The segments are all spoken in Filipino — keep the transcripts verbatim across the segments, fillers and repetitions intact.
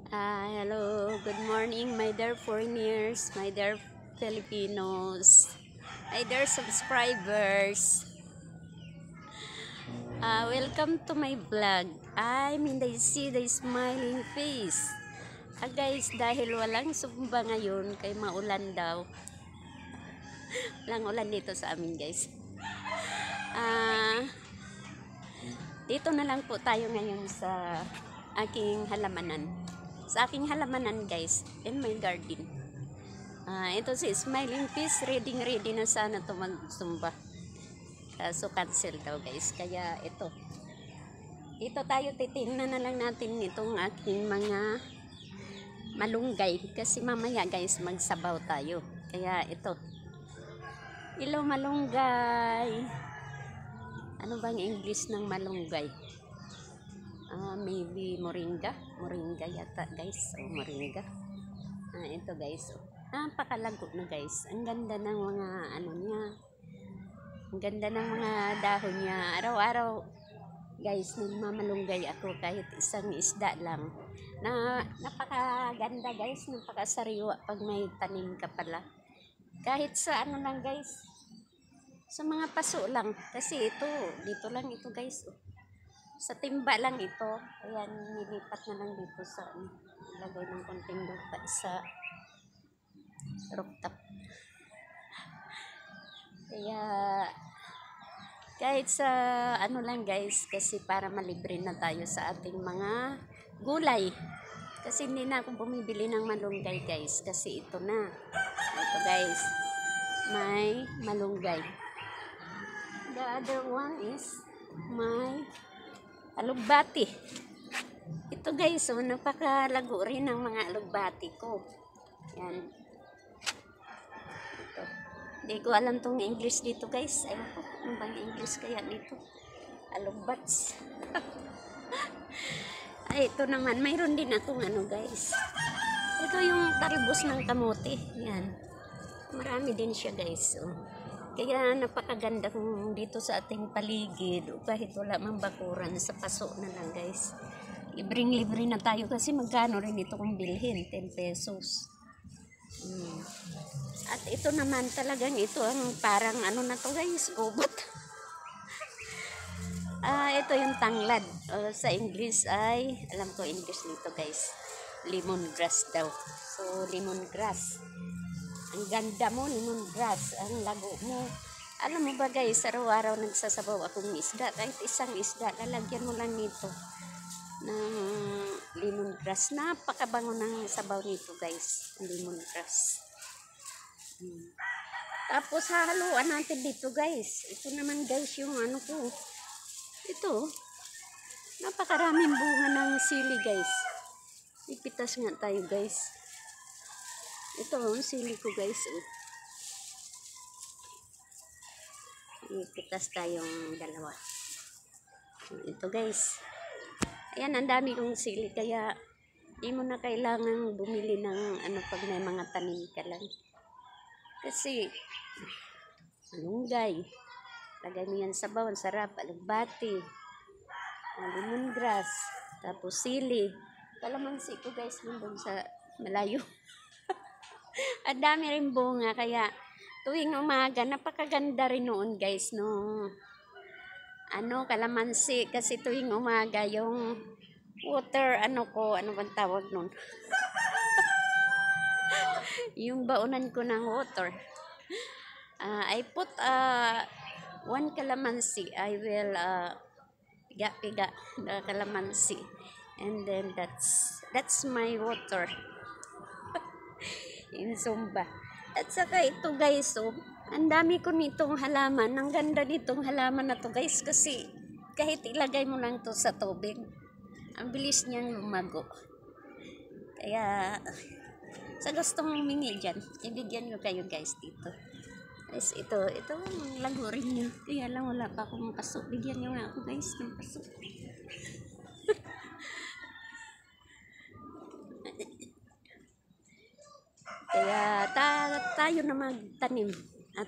Ah, hello, good morning, my dear foreigners, my dear Filipinos, my dear subscribers. Ah, welcome to my vlog. I mean, I see the smiling face. Ah, guys, dahil walang sumba ngayon, kay maulan daw. Walang ulan dito sa amin, guys. Ah, dito na lang po tayo ngayon sa aking halamanan. Sa aking halamanan, guys, in my garden. Ah, ito si Smiling Face, ready ready na sana to magsumba. Kaso cancel daw, guys. Kaya ito. Dito tayo titingnan na lang natin itong aking mga malunggay. Kasi mamaya, guys, magsabaw tayo. Kaya ito. Hello, malunggay. Ano bang English ng malunggay? Uh, maybe moringa. Moringa yata, guys. O, oh, moringa. Ah, ito, guys. Napakalago na, guys. Ang ganda ng mga ano niya. Ang ganda ng mga dahon niya. Araw-araw, guys, nagmamalunggay ako kahit isang isda lang. Na napakaganda, guys. Napakasariwa pag may tanim ka pala. Kahit sa ano lang, guys. Sa mga paso lang. Kasi ito, dito lang ito, guys. Sa timba lang ito. Ayan, nilipat na lang dito sa lagay ng konting lupa sa rooftop. Kaya kahit sa ano lang, guys, kasi para malibre na tayo sa ating mga gulay. Kasi hindi na ako bumibili ng malunggay, guys. Kasi ito na. Ito, guys. May malunggay. The other one is my alugbati. Ito, guys, oh, napakalago rin ng mga alugbati ko. Yan. Ito. Hindi ko alam tong English dito, guys. Ayun po, ano bang English kaya dito? Alugbats. Ay, ito naman, mayroon din akong ano, guys. Ito yung talbos ng kamote. Yan. Marami din siya, guys. Oh. Kaya napakaganda kung dito sa ating paligid. O kahit wala mang bakuran, sa paso na lang, guys. Libreng-libre na tayo kasi magkano rin ito kung bilhin? ten pesos. Hmm. At ito naman talagang ito ang parang ano na to, guys, gobot. Ah, ito yung tanglad. Uh, sa English ay, alam ko English nito, guys. Lemongrass daw. So, lemongrass. Ang ganda mo, lemongrass. Ang lago mo. Alam mo ba, guys, araw-araw nagsasabaw akong isda. Kahit isang isda, lalagyan mo lang nito ng lemongrass. Napakabango ng sabaw nito, guys. Lemongrass. Hmm. Tapos hahaluan natin dito, guys. Ito naman, guys, yung ano ko. Ito. Napakaraming bunga ng sili, guys. Ipitas nga tayo, guys. Ito ang sili ko, guys. Ipitas tayong dalawa. Ito, guys. Ayan, ang dami kong sili. Kaya, di mo na kailangan bumili ng ano pag may mga tanim ka lang. Kasi, malunggay. Lagay mo yan sa bawang, sarap. Alugbati. Lemongrass. Tapos sili. Kalamansi ko, guys, nandun sa malayo. Ang dami rin bunga. Kaya, tuwing umaga, napakaganda rin noon, guys, no? Ano, kalamansi. Kasi tuwing umaga, yung water, ano ko, ano bang tawag nun? Yung baunan ko ng water. Uh, I put uh, one calamansi. I will uh, piga-piga the calamansi. And then that's that's my water. In Zumba. At saka ito, guys, oh, ang dami ko nitong halaman. Ang ganda nitong halaman na to, guys, kasi kahit ilagay mo lang to sa tubig, ang bilis niyang lumago. Kaya sa gustong humingi dyan, ibigyan ko kayo, guys, dito. Guys, ito, ito ang lago rin niya. Kaya lang wala pa akong paso. Bigyan niyo nga ako, guys, ng paso. Kaya ta tayo na magtanim. At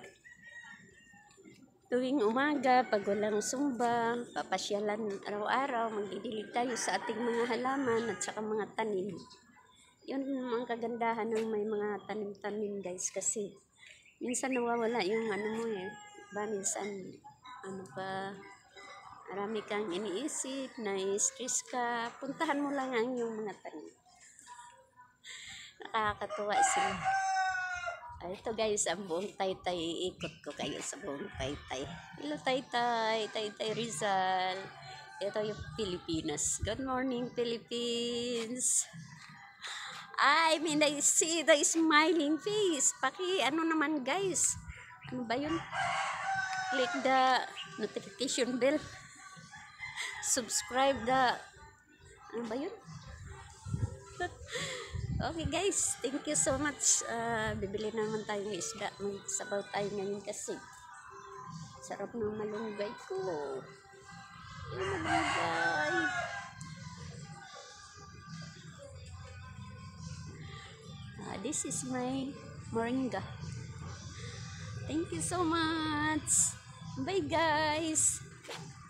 tuwing umaga, pag walang sumba, papasyalan araw-araw, magdidilig tayo sa ating mga halaman at saka mga tanim. Yun ang kagandahan ng may mga tanim-tanim guys, kasi minsan nawawala yung ano mo eh. Ba, minsan ano pa, marami kang iniisip, na-stress ka, puntahan mo lang ang yung mga tanim. Nakakatuwa sila. Ah, ito guys, ang buong Taytay, iikot ko kayo sa buong Taytay. Hello Taytay, Taytay Rizal. Ito yung Pilipinas. Good morning Philippines. I mean, I see the smiling face. Paki, ano naman guys? Ano ba yun? Click the notification bell. Subscribe the... Ano ba yun? Okay guys, thank you so much. Uh, bibili naman tayo ng isda. Magsabaw tayo ngayon kasi. Sarap ng malunggay ko. Yung malunggay. Uh, this is my moringa. Thank you so much. Bye guys.